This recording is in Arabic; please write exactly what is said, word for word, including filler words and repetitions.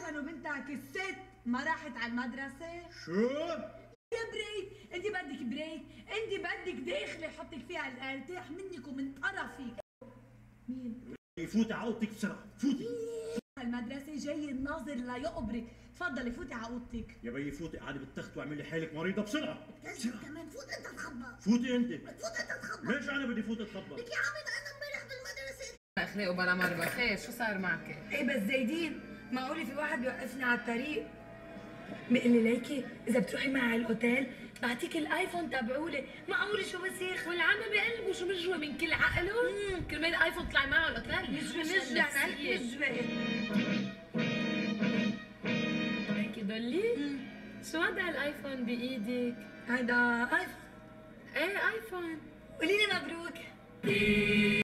عشان بنتك الست ما راحت على المدرسة؟ شو؟ يا بريك، انت بدك بريك، انت بدك داخلة حطك فيها ارتاح منك ومن طرفك. مين؟ فوتي على اوضتك بسرعة، فوتي. المدرسة جاي الناظر ليقبرك، تفضلي فوتي على اوضتك. يا بيي فوتي قاعدة بالتخت واعملي حالك مريضة بسرعة. بسرعة كمان فوت انت تخبط. فوتي انت. فوت انت تخبط. ليش انا بدي فوت اتخبط؟ لك يا عمي انا امبارح بالمدرسة اخلاقه بلا مرة. خير شو صار معك؟ ايه بس زايدين، معقولة في واحد بيوقفني على الطريق بيقول لي ليكي اذا بتروحي معي على الاوتيل بعطيك الايفون تبعولي، معقولة شو بسيخ؟ والعمى بقلبه شو بجوى من كل عقله؟ كرمال ايفون طلع معه على الاوتيل. مش مش مش هيك دولي؟ شو هذا الايفون بايدك؟ هيدا ايفون. ايه ايفون. قولي لي مبروك.